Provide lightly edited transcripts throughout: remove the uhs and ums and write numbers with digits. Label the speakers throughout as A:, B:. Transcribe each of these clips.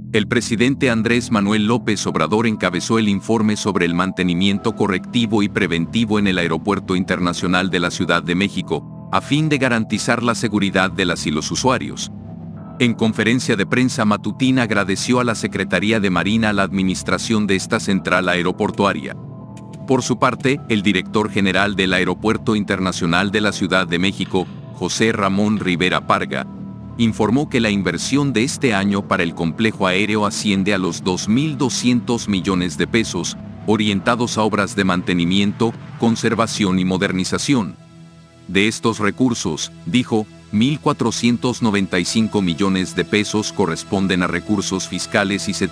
A: El presidente Andrés Manuel López Obrador encabezó el informe sobre el mantenimiento correctivo y preventivo en el Aeropuerto Internacional de la Ciudad de México, a fin de garantizar la seguridad de las y los usuarios. En conferencia de prensa matutina agradeció a la Secretaría de Marina la administración de esta central aeroportuaria. Por su parte, el director general del Aeropuerto Internacional de la Ciudad de México, José Ramón Rivera Parga, informó que la inversión de este año para el complejo aéreo asciende a los 2.200 millones de pesos, orientados a obras de mantenimiento, conservación y modernización. De estos recursos, dijo, 1.495 millones de pesos corresponden a recursos fiscales y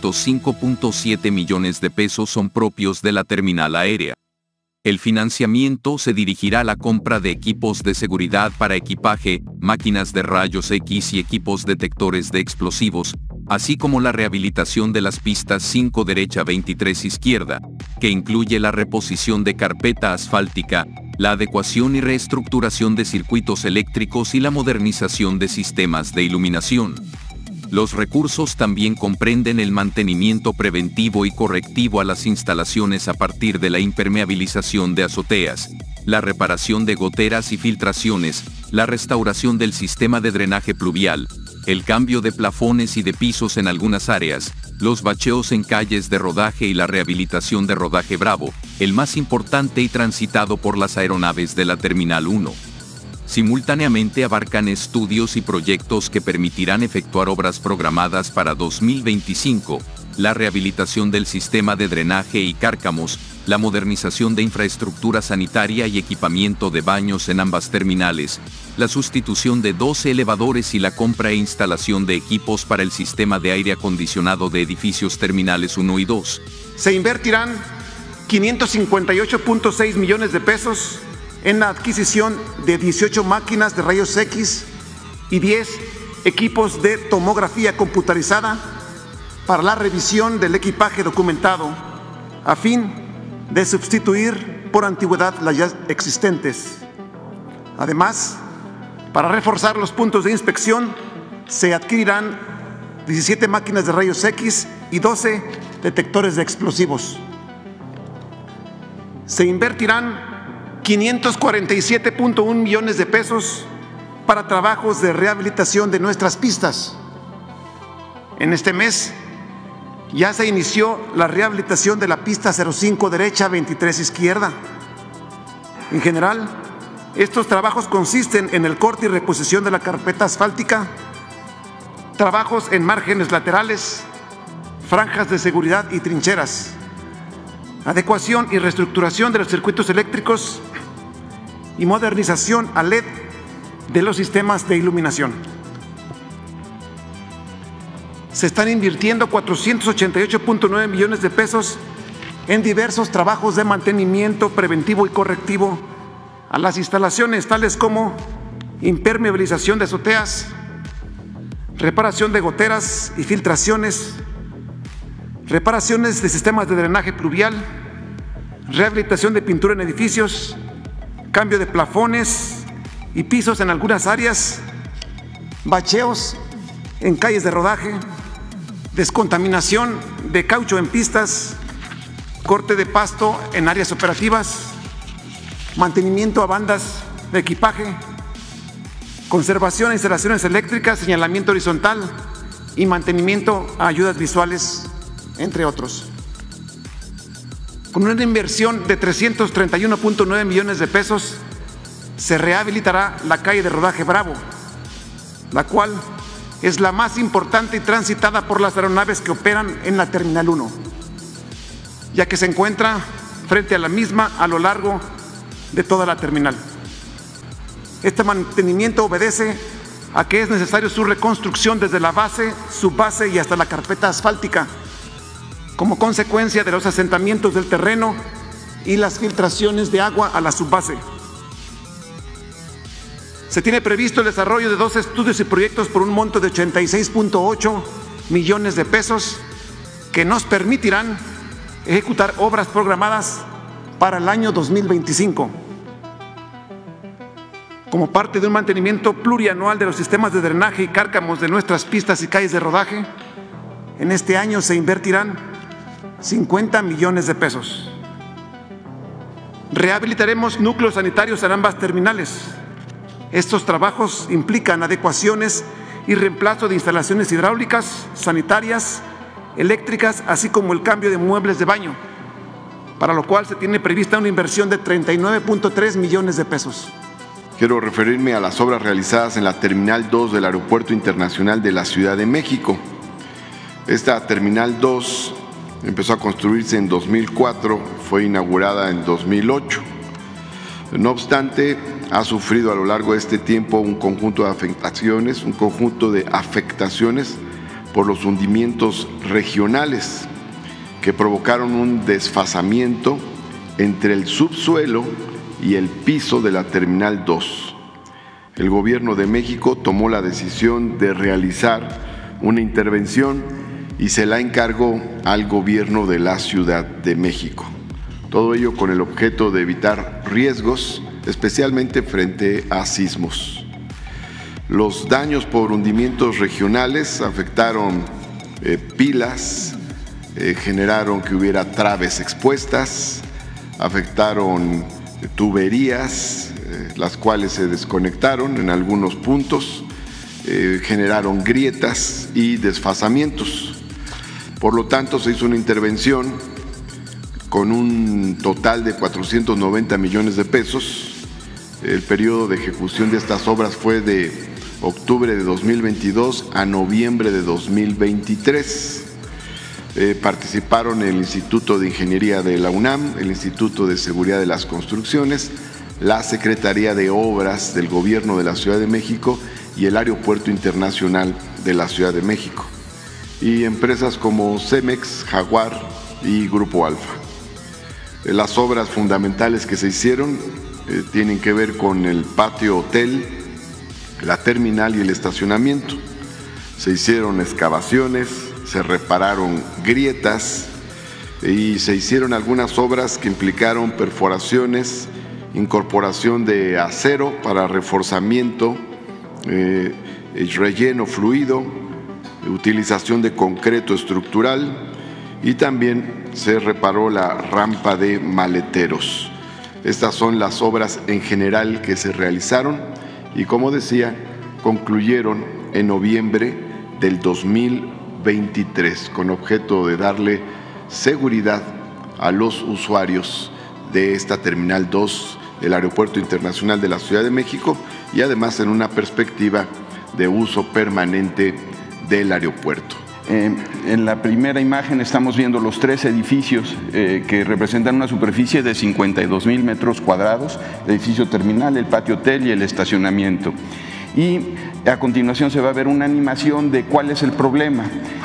A: 705.7 millones de pesos son propios de la terminal aérea. El financiamiento se dirigirá a la compra de equipos de seguridad para equipaje, máquinas de rayos X y equipos detectores de explosivos, así como la rehabilitación de las pistas 5 derecha 23 izquierda, que incluye la reposición de carpeta asfáltica, la adecuación y reestructuración de circuitos eléctricos y la modernización de sistemas de iluminación. Los recursos también comprenden el mantenimiento preventivo y correctivo a las instalaciones a partir de la impermeabilización de azoteas, la reparación de goteras y filtraciones, la restauración del sistema de drenaje pluvial, el cambio de plafones y de pisos en algunas áreas, los bacheos en calles de rodaje y la rehabilitación de rodaje Bravo, el más importante y transitado por las aeronaves de la Terminal 1. Simultáneamente abarcan estudios y proyectos que permitirán efectuar obras programadas para 2025, la rehabilitación del sistema de drenaje y cárcamos, la modernización de infraestructura sanitaria y equipamiento de baños en ambas terminales, la sustitución de 12 elevadores y la compra e instalación de equipos para el sistema de aire acondicionado de edificios terminales 1 y 2.
B: Se invertirán 558.6 millones de pesos en la adquisición de 18 máquinas de rayos X y 10 equipos de tomografía computarizada para la revisión del equipaje documentado, a fin de sustituir por antigüedad las ya existentes. Además, para reforzar los puntos de inspección, se adquirirán 17 máquinas de rayos X y 12 detectores de explosivos. Se invertirán 547.1 millones de pesos para trabajos de rehabilitación de nuestras pistas. En este mes ya se inició la rehabilitación de la pista 05 derecha 23 izquierda. En general, estos trabajos consisten en el corte y reposición de la carpeta asfáltica, trabajos en márgenes laterales, franjas de seguridad y trincheras, adecuación y reestructuración de los circuitos eléctricos y modernización a LED de los sistemas de iluminación. Se están invirtiendo 488.9 millones de pesos en diversos trabajos de mantenimiento preventivo y correctivo a las instalaciones, tales como impermeabilización de azoteas, reparación de goteras y filtraciones, reparaciones de sistemas de drenaje pluvial, rehabilitación de pintura en edificios, cambio de plafones y pisos en algunas áreas, bacheos en calles de rodaje, descontaminación de caucho en pistas, corte de pasto en áreas operativas, mantenimiento a bandas de equipaje, conservación de instalaciones eléctricas, señalamiento horizontal y mantenimiento a ayudas visuales, entre otros. Con una inversión de 331.9 millones de pesos, se rehabilitará la calle de rodaje Bravo, la cual es la más importante y transitada por las aeronaves que operan en la Terminal 1, ya que se encuentra frente a la misma a lo largo de toda la terminal. Este mantenimiento obedece a que es necesario su reconstrucción desde la base, subbase y hasta la carpeta asfáltica, como consecuencia de los asentamientos del terreno y las filtraciones de agua a la subbase. Se tiene previsto el desarrollo de 2 estudios y proyectos por un monto de 86.8 millones de pesos que nos permitirán ejecutar obras programadas para el año 2025. Como parte de un mantenimiento plurianual de los sistemas de drenaje y cárcamos de nuestras pistas y calles de rodaje, En este año se invertirán 50 millones de pesos. Rehabilitaremos núcleos sanitarios en ambas terminales. Estos trabajos implican adecuaciones y reemplazo de instalaciones hidráulicas, sanitarias, eléctricas, así como el cambio de muebles de baño, para lo cual se tiene prevista una inversión de 39.3 millones de pesos.
C: Quiero referirme a las obras realizadas en la Terminal 2 del Aeropuerto Internacional de la Ciudad de México. Esta Terminal 2 empezó a construirse en 2004, fue inaugurada en 2008. No obstante, ha sufrido a lo largo de este tiempo un conjunto de afectaciones por los hundimientos regionales que provocaron un desfasamiento entre el subsuelo y el piso de la Terminal 2. El Gobierno de México tomó la decisión de realizar una intervención y se la encargó al Gobierno de la Ciudad de México. Todo ello con el objeto de evitar riesgos, especialmente frente a sismos. Los daños por hundimientos regionales afectaron pilas, generaron que hubiera traves expuestas, afectaron tuberías, las cuales se desconectaron en algunos puntos, generaron grietas y desfasamientos. Por lo tanto, se hizo una intervención con un total de 490 millones de pesos. El periodo de ejecución de estas obras fue de octubre de 2022 a noviembre de 2023. Participaron el Instituto de Ingeniería de la UNAM, el Instituto de Seguridad de las Construcciones, la Secretaría de Obras del Gobierno de la Ciudad de México y el Aeropuerto Internacional de la Ciudad de México, y empresas como Cemex, Jaguar y Grupo Alfa. Las obras fundamentales que se hicieron tienen que ver con el patio hotel, la terminal y el estacionamiento. Se hicieron excavaciones, se repararon grietas y se hicieron algunas obras que implicaron perforaciones, incorporación de acero para reforzamiento, relleno fluido, utilización de concreto estructural, y también se reparó la rampa de maleteros. Estas son las obras en general que se realizaron y, como decía, concluyeron en noviembre del 2023 con objeto de darle seguridad a los usuarios de esta Terminal 2 del Aeropuerto Internacional de la Ciudad de México, y además en una perspectiva de uso permanente del aeropuerto.
D: En la primera imagen estamos viendo los tres edificios que representan una superficie de 52,000 metros cuadrados, el edificio terminal, el patio hotel y el estacionamiento. Y a continuación se va a ver una animación de cuál es el problema.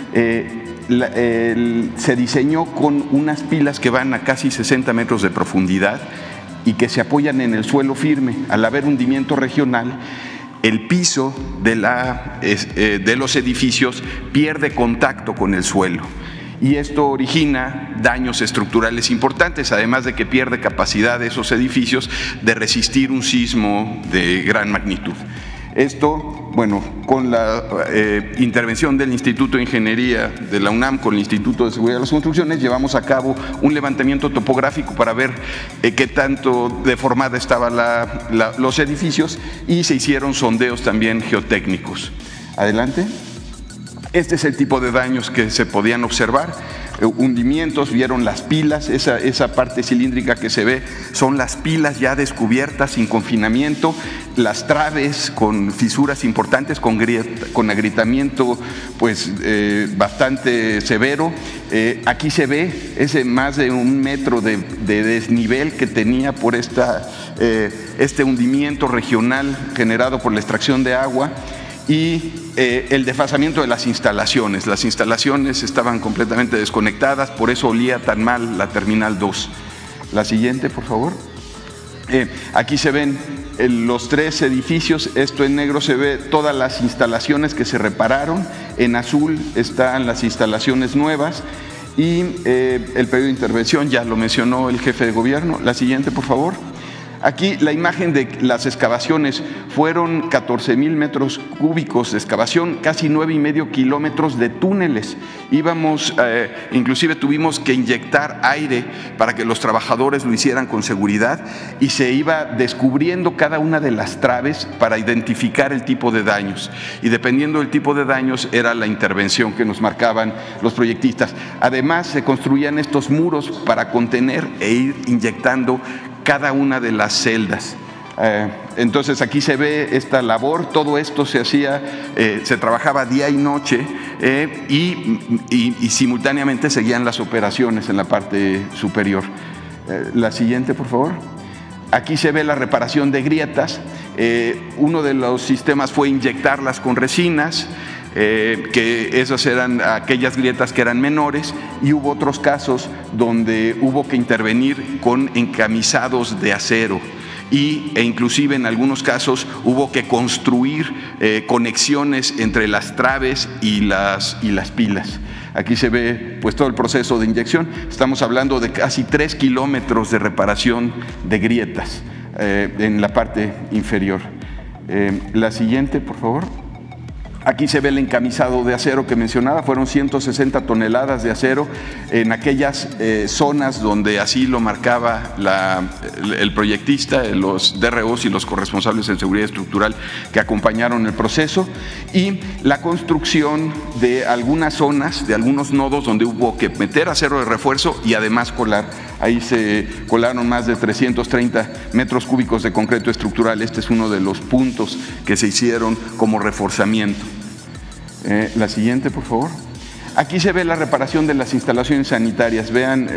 D: Se diseñó con unas pilas que van a casi 60 metros de profundidad y que se apoyan en el suelo firme. Al haber hundimiento regional, el piso de los edificios pierde contacto con el suelo y esto origina daños estructurales importantes, además de que pierde capacidad de esos edificios de resistir un sismo de gran magnitud. Esto, bueno, con la intervención del Instituto de Ingeniería de la UNAM, con el Instituto de Seguridad de las Construcciones, llevamos a cabo un levantamiento topográfico para ver qué tanto deformada estaban los edificios, y se hicieron sondeos también geotécnicos. Adelante. Este es el tipo de daños que se podían observar. Hundimientos, vieron las pilas, esa parte cilíndrica que se ve son las pilas ya descubiertas sin confinamiento, las traves con fisuras importantes, con agrietamiento pues bastante severo. Aquí se ve ese más de 1 metro de desnivel que tenía por este hundimiento regional generado por la extracción de agua. Y el desfasamiento de las instalaciones. Las instalaciones estaban completamente desconectadas, por eso olía tan mal la Terminal 2. La siguiente, por favor. Aquí se ven los tres edificios. Esto en negro se ve todas las instalaciones que se repararon. En azul están las instalaciones nuevas. Y el periodo de intervención ya lo mencionó el jefe de gobierno. La siguiente, por favor. Aquí la imagen de las excavaciones fueron 14,000 metros cúbicos de excavación, casi 9,5 kilómetros de túneles. Inclusive tuvimos que inyectar aire para que los trabajadores lo hicieran con seguridad y se iba descubriendo cada una de las traves para identificar el tipo de daños. Y dependiendo del tipo de daños era la intervención que nos marcaban los proyectistas. Además se construían estos muros para contener e ir inyectando cada una de las celdas. Entonces aquí se ve esta labor, todo esto se hacía, se trabajaba día y noche y simultáneamente seguían las operaciones en la parte superior. La siguiente, por favor. Aquí se ve la reparación de grietas. Uno de los sistemas fue inyectarlas con resinas, que esas eran aquellas grietas que eran menores, y hubo otros casos donde hubo que intervenir con encamisados de acero e inclusive en algunos casos hubo que construir conexiones entre las traves y las pilas. Aquí se ve pues todo el proceso de inyección. Estamos hablando de casi 3 kilómetros de reparación de grietas en la parte inferior. La siguiente, por favor. Aquí se ve el encamisado de acero que mencionaba, fueron 160 toneladas de acero en aquellas zonas donde así lo marcaba el proyectista, los DROs y los corresponsables en seguridad estructural que acompañaron el proceso, y la construcción de algunas zonas, de algunos nodos donde hubo que meter acero de refuerzo y además colar. Ahí se colaron más de 330 metros cúbicos de concreto estructural. Este es uno de los puntos que se hicieron como reforzamiento. La siguiente, por favor. Aquí se ve la reparación de las instalaciones sanitarias. Vean,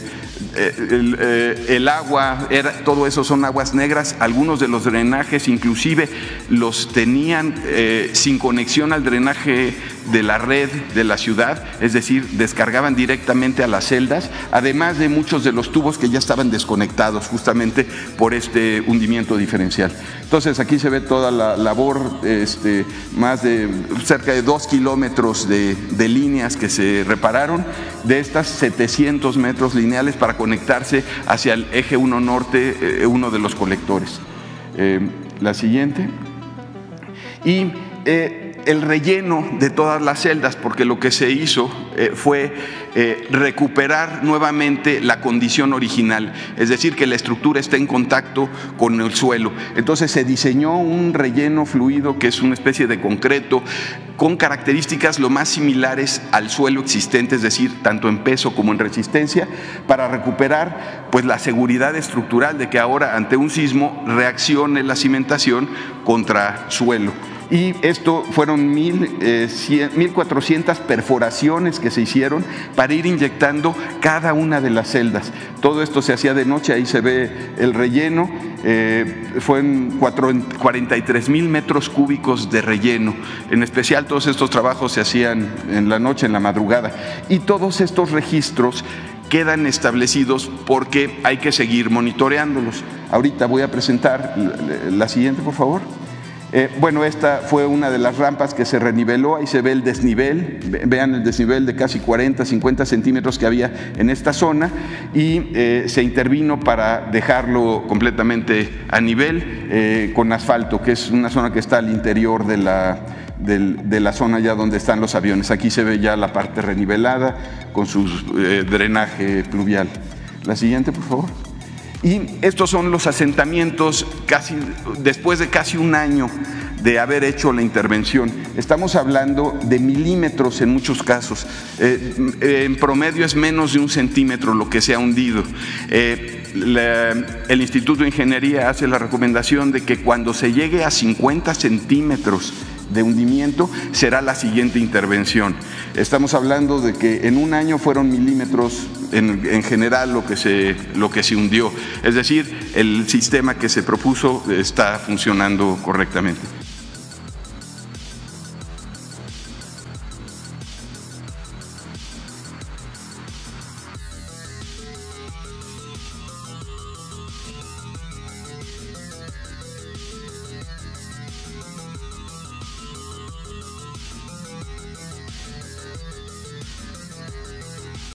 D: el agua, todo eso son aguas negras. Algunos de los drenajes inclusive los tenían sin conexión al drenaje de la red de la ciudad, es decir, descargaban directamente a las celdas, además de muchos de los tubos que ya estaban desconectados justamente por este hundimiento diferencial. Entonces aquí se ve toda la labor, más de cerca de 2 kilómetros de líneas que se repararon, de estas 700 metros lineales para conectarse hacia el eje 1 norte, uno de los colectores. La siguiente. Y el relleno de todas las celdas, porque lo que se hizo fue recuperar nuevamente la condición original, es decir, que la estructura esté en contacto con el suelo. Entonces se diseñó un relleno fluido que es una especie de concreto con características lo más similares al suelo existente, es decir, tanto en peso como en resistencia, para recuperar pues la seguridad estructural de que ahora ante un sismo reaccione la cimentación contra suelo. Y esto fueron 1,400 perforaciones que se hicieron para ir inyectando cada una de las celdas. Todo esto se hacía de noche, ahí se ve el relleno, fueron 43,000 metros cúbicos de relleno. En especial todos estos trabajos se hacían en la noche, en la madrugada. Y todos estos registros quedan establecidos porque hay que seguir monitoreándolos. Ahorita voy a presentar la siguiente, por favor. Bueno, esta fue una de las rampas que se reniveló, ahí se ve el desnivel, vean el desnivel de casi 40, 50 centímetros que había en esta zona, y se intervino para dejarlo completamente a nivel con asfalto, que es una zona que está al interior de la zona ya donde están los aviones. Aquí se ve ya la parte renivelada con su drenaje pluvial. La siguiente, por favor. Y estos son los asentamientos después de casi un año de haber hecho la intervención. Estamos hablando de milímetros en muchos casos. En promedio es menos de 1 centímetro lo que se ha hundido. El Instituto de Ingeniería hace la recomendación de que cuando se llegue a 50 centímetros de hundimiento será la siguiente intervención. Estamos hablando de que en un año fueron milímetros en general lo que se hundió. Es decir, el sistema que se propuso está funcionando correctamente.